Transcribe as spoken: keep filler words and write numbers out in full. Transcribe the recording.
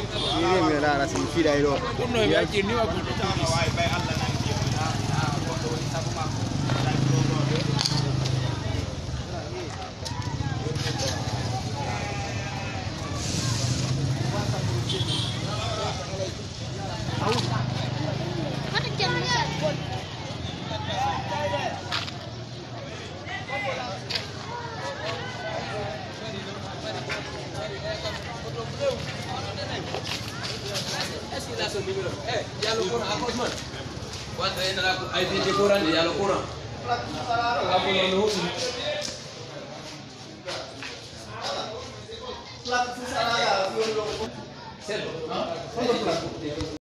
Ini mi la rasim fida ilo. Kuno ya kini wa kuno. Eh, ya lo kurang aku Osman. Buat trainer aku I D kurang ya lo kurang. Aku lo nuhun. Plat susah ya,